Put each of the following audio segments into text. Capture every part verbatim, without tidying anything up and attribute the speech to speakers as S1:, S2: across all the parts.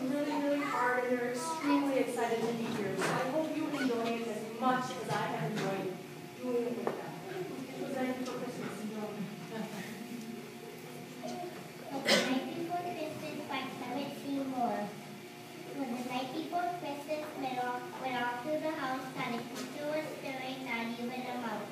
S1: really, really hard, and they're extremely excited to be here. So I hope you enjoy it as much as I have enjoyed doing it with them. It was ready for Christmas. Enjoy.
S2: The night before Christmas by Clement Seymour. When the night before Christmas went off, went off through the house, not a creature was stirring, not even a mouse.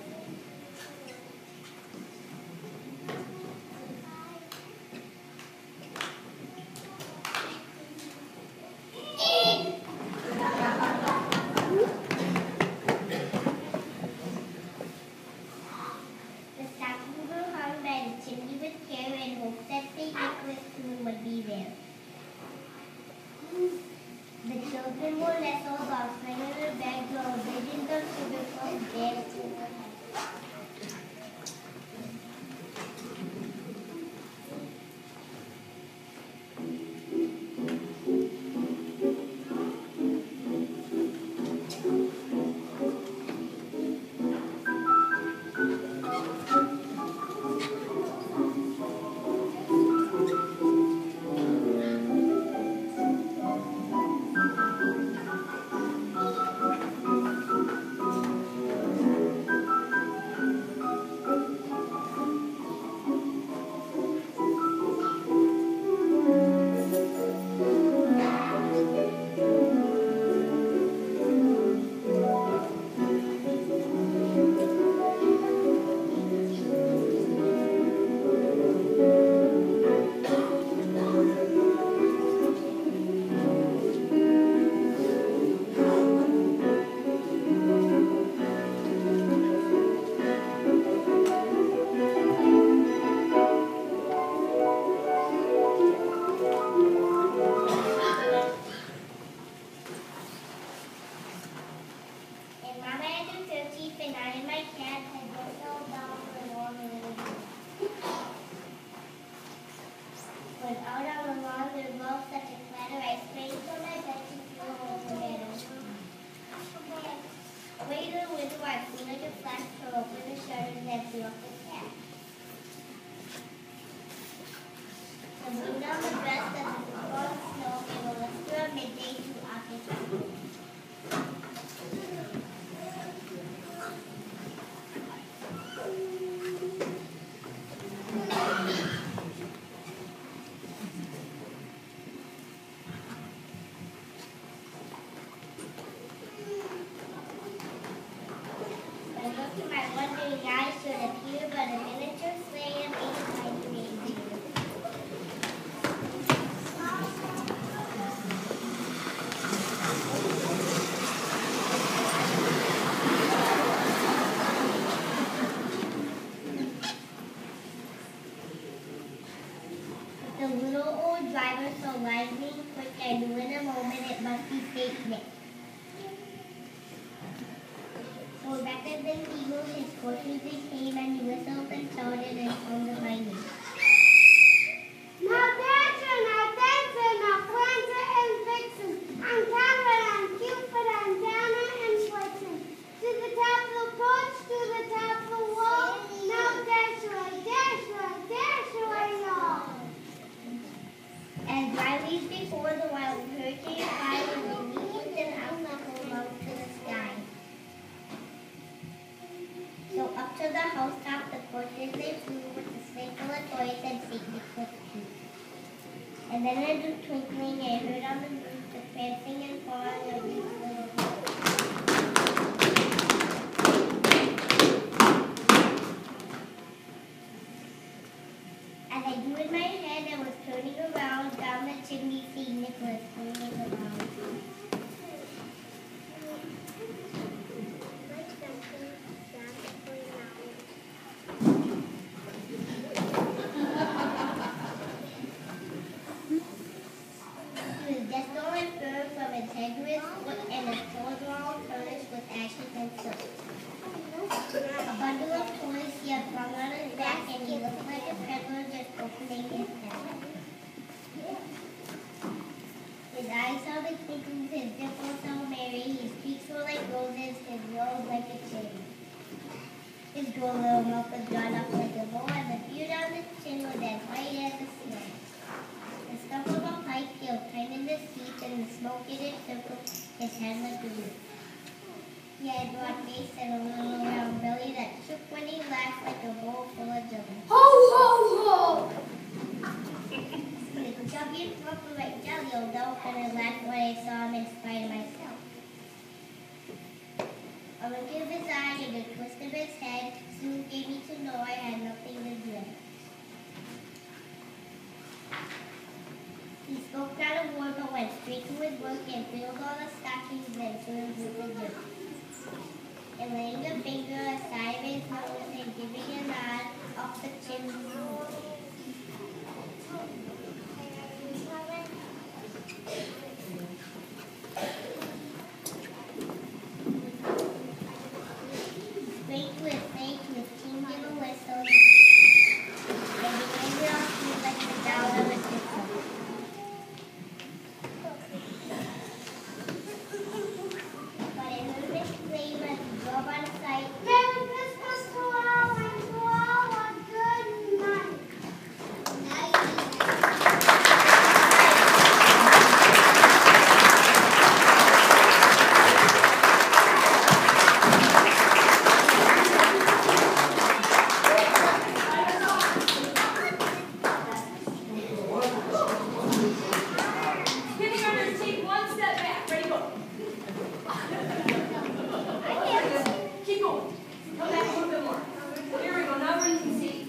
S2: The stocking grew hung by the chimney with care in hopes that Saint Nicholas soon would be there. The children were nestled on slender beds or visions of sugar plums danced overhead. And I and my cat had both held down for a long evening. When out on the lawn there rose such a clatter, I sprang from my bed to feel home the meadow. Away to the window I flew like a flash to open the shutters and threw up the cat. The moon on the breast of the falling snow gave a luster of midday to August. To my wondering eyes should appear but a miniature sleigh of eight tiny reindeer. The little old driver so lively and quick, I knew in a moment it must be Saint Nick. For rapid than eagles, his coursers they came, and he whistled and shouted and called of my name.
S3: Now Dasher, now Dancer, now Prancer and Vixen, and Comet and Cupid and Dancer and Blitzen. To the top of the porch, to the top of the wall, now dash away, dash away, dash away, y'all.
S2: As Riley's before the wild hurricane flies, and the leaves and obstacles out to the sky. So up to the housetop the coursers they flew with the sleigh full of toys and Saint Nicholas too. And then in a twinkling I heard on the roof the prancing and falling of these little boys. As I drew in my head and was turning around, down the chimney Saint Nicholas swinging around. From its head to its foot, and its toes were all furnished with ashes and silk. A bundle of toys he had flung on his back, and he looked like a peddler just opening his pack. His eyes saw the twinkles, his dimples so merry, his cheeks were like roses, his nose like a cherry. His droll little mouth was drawn up like a bow, and the beard on his chin was as white as the snow. The stuff of a pike, he time in the sea, smoking and circled his head like a loop. He had a broad face and a little round belly that shook when he laughed like a bowl full of jelly.
S3: Ho, ho, ho!
S2: The chubby and fluffy like jelly, although and I laughed when I saw him in spite of myself. A look of his eye and a twist of his head soon gave me to know I had nothing to dread. He spoke not a word but went straight to his work and filled all the stockings and filled with the dirt. And laying a finger aside of his nose and giving a nod off the chimney. Straight to his face with keen little whistle, and began to all feel like the down of a thistle. But I heard him exclaim as he drove out of sight,
S3: Merry Christmas to all and to all a good night.
S1: Kindergartners, take one step back. Ready, go. Keep going. Come back a little bit more. Here we go. Now everyone can see.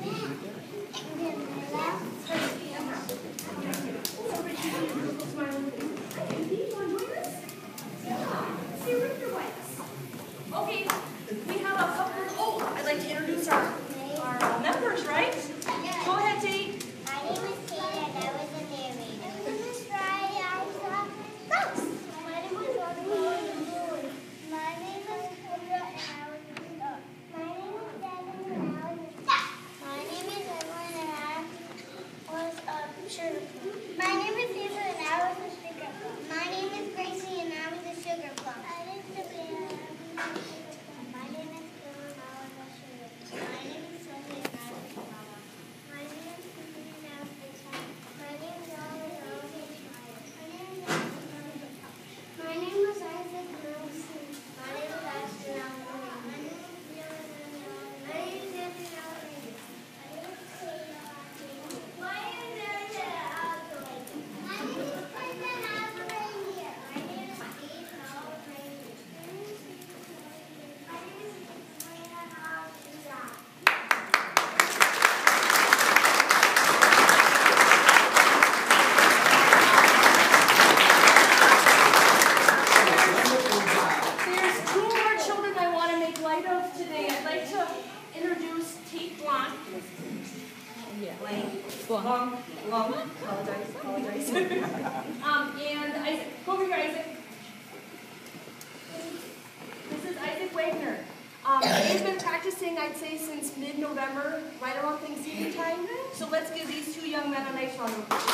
S1: Okay, we have a couple of, oh, I'd like to introduce our, our members, right? Go ahead, Tate.
S2: My name is Tate and I was a narrator.
S3: My name is Friday. I was a mouse. My name is Rodney. I was a moon. My name is Kendra and I was a dog. My name is Devin and I was a duck. My name is Edwin and I was a sugar plum. My name is Eva and I was a sugar plum. My name is Gracie and I was a sugar plum. My name is Sophia and I was a sugar plum. My name is Bill and I was a sugar plum. My name is Sophie and I was a mama. My name is Susan and I was a child. My name is Ellen and I was a child. My name is Alex and I was a pup. My name was Isaac and I was a My name is Ashton and I was a My name is Leon and I was a My name is Anthony and I was a My name is Sadie and I was a My name is Eric and I was a My name is Clinton and I was a reindeer. My name is Steve and I was a reindeer. My name is Steve and I was a reindeer. My name is Sabrina and I was a giraffe.
S1: There's two more children I want to make light of today. I'd like to introduce Tate Blanc. Blank. Long, long. Apologize, apologize. um, and Isaac. Go over here, Isaac. This is Isaac Wagner. Um, they've been practicing, I'd say, since mid-November, right around Thanksgiving time. So let's give these two young men a nice round of applause.